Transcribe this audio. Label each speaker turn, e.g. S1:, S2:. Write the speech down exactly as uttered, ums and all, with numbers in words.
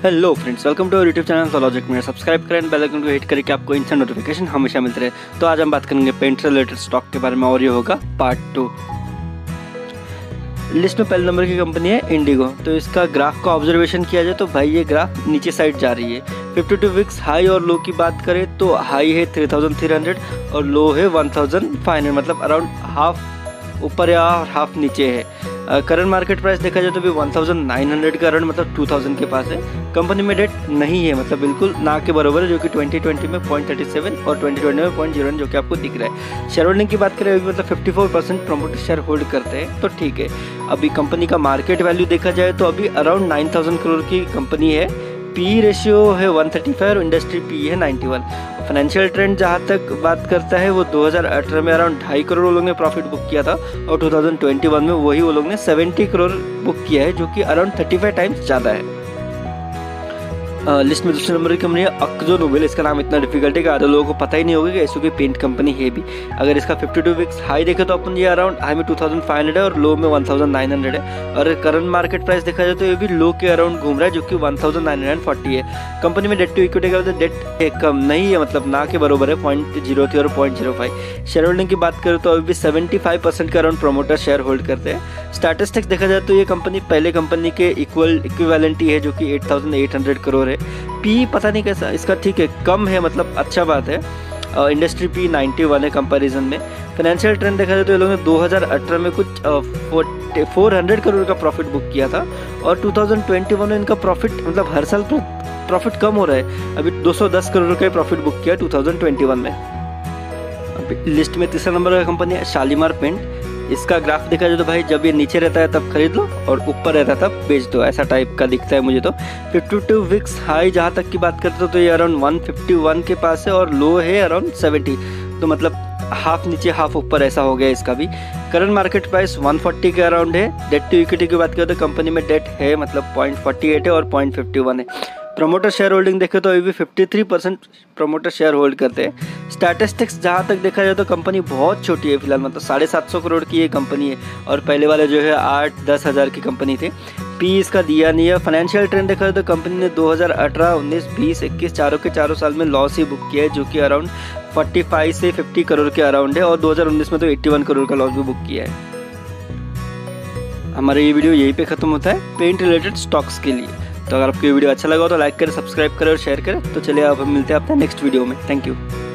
S1: Hello friends, welcome to YouTube channel the logic में। Subscribe करें, bell icon को hit करके आपको इंस्टेंट नोटिफिकेशन हमेशा मिलते रहे। तो आज हम बात करेंगे पेंट से रिलेटेड स्टॉक के बारे में और ये होगा पार्ट टू। लिस्ट में पहले नंबर की कंपनी है इंडिगो। तो इसका ग्राफ का ऑब्जर्वेशन किया जाए तो भाई ये ग्राफ नीचे साइड जा रही है। फिफ्टी टू वीक्स हाई और लो की बात करें तो हाई है थ्री थाउजेंड थ्री हंड्रेड और लो है वन थाउजेंड फाइव हंड्रेड, मतलब अराउंड हाफ ऊपर या हाफ नीचे है। करंट मार्केट प्राइस देखा जाए तो भी वन थाउजेंड नाइन हंड्रेड का अराउंड मतलब टू थाउजेंड के पास है। कंपनी में डेट नहीं है, मतलब बिल्कुल ना के बराबर है, जो कि ट्वेंटी ट्वेंटी में पॉइंट थर्टी सेवन और ट्वेंटी ट्वेंटी में पॉइंट जीरो जो कि आपको दिख रहा है। शेयर होल्डिंग की बात करें मतलब fifty four percent promoter share hold करते हैं, तो ठीक है। अभी कंपनी का मार्केट वैल्यू देखा जाए तो अभी अराउंड नाइन थाउजेंड करोड़ की कंपनी है। पी रेशियो है वन थर्टी फाइव और इंडस्ट्री पी है नाइन्टी वन। फाइनेंशियल ट्रेंड जहाँ तक बात करता है वो दो हज़ार अठारह में अराउंड ढाई करोड़ वो लोग ने प्रॉफिट बुक किया था और टू थाउजेंड ट्वेंटी वन में वही वो लोग ने सेवेंटी करोड़ बुक किया है, जो कि अराउंड थर्टी फाइव टाइम्स ज़्यादा है। लिस्ट में दूसरे नंबर की कंपनी है अक्जो नोबेल। इसका नाम इतना डिफिकल्ट है कि आधे लोगों को पता ही नहीं होगा कि ऐसी कोई पेंट कंपनी है भी। अगर इसका फिफ्टी टू वीक्स हाई देखे तो अपन ये अराउंड हाई में टू थाउजेंड फाइव हंड्रेड है और लो में वन थाउजेंड नाइन हंड्रेड है। और करंट मार्केट प्राइस देखा जाए तो ये भी लो के अराउंड घूम रहा है, जो कि one thousand nine hundred forty है। कंपनी में डेट टू इक्विटी का डेट कम नहीं है, मतलब ना के बराबर है, पॉइंट जीरो थ्री और point zero five. Share holding की बात करें तो अभी भी सेवेंटी फाइव परसेंट के अराउंड प्रोमोटर शेयर होल्ड करते हैं। स्टैटिस्टिक्स देखा जाए तो ये कंपनी पहले कंपनी के इक्वल इक्विवेलेंट ही है, जो कि eight thousand eight hundred crore है। पी पता नहीं कैसा इसका, ठीक है कम है, मतलब अच्छा बात है। इंडस्ट्री पी नाइन्टी वन है कंपैरिजन में। फाइनेंशियल ट्रेंड देखा जाए तो ये लोगों ने दो हज़ार अठारह में कुछ फोर हंड्रेड करोड़ का प्रॉफिट बुक किया था और टू थाउजेंड ट्वेंटी वन में इनका प्रॉफिट मतलब हर साल प्रॉफिट कम हो रहा है। अभी दो सौ दस करोड़ का प्रॉफिट बुक किया टू थाउजेंड ट्वेंटी वन में। अभी लिस्ट में तीसरा नंबर का कंपनी है शालीमार पेंट। इसका ग्राफ देखा जाए तो भाई जब ये नीचे रहता है तब खरीद लो और ऊपर रहता है तब बेच दो, ऐसा टाइप का दिखता है मुझे तो। फिफ्टी टू वीक्स हाई जहाँ तक की बात करते हो तो ये अराउंड वन फिफ्टी वन के पास है और लो है अराउंड सेवेंटी, तो मतलब हाफ नीचे हाफ ऊपर ऐसा हो गया इसका भी। Current market price one forty के अराउंड है। डेट टू इक्विटी की बात करें तो कंपनी में डेट है मतलब पॉइंट फोर्टी एट है और पॉइंट फिफ्टी वन है। प्रमोटर शेयर होल्डिंग देखे तो अभी भी fifty three percent promoter share hold करते हैं। स्टैटिस्टिक्स जहाँ तक देखा जाए तो कंपनी बहुत छोटी है फिलहाल, मतलब साढ़े सात सौ करोड़ की ये कंपनी है और पहले वाले जो है आठ दस हज़ार की कंपनी थे। पी इसका दिया नहीं है। फाइनेंशियल ट्रेंड देखा जाए तो कंपनी ने दो हज़ार अठारह उन्नीस बीस इक्कीस चारों के चारों साल में लॉस ही बुक किया है, जो कि अराउंड फोर्टी फाइव से फिफ्टी करोड़ के अराउंड है और दो हज़ार उन्नीस में तो इक्यासी करोड़ का लॉस भी बुक किया है। हमारा ये वीडियो यहीं पे खत्म होता है पेंट रिलेटेड स्टॉक्स के लिए। तो अगर आपको ये वीडियो अच्छा लगा हो तो लाइक करें, सब्सक्राइब करें और शेयर करें। तो चलिए अब हम मिलते हैं अपने नेक्स्ट वीडियो में। Thank you.